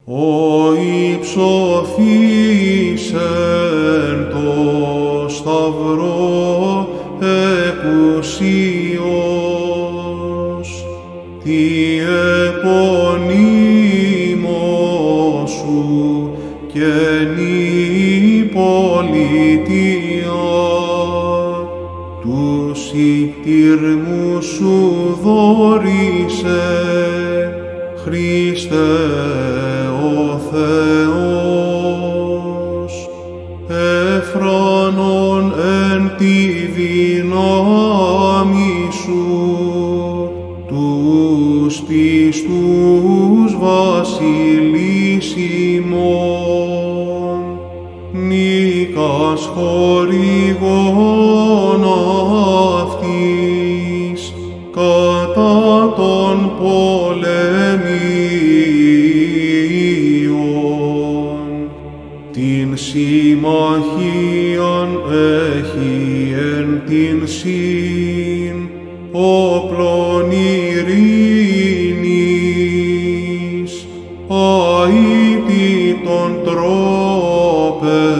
Ο υψωθείς εν το σταυρό εκουσίως, τη επωνύμω σου καινή πολιτεία, τους ικτήρμους σου δώρισε, Χριστέ ο Θεός, εφρανών εν τη δύναμη σου, τους πιστούς βασιλείς ημών, νίκας χορηγών αυτής, κατά των πολεμίων. Την συμμαχίαν έχει εν την συν όπλων ειρήνης, αήττοι των τρόπεν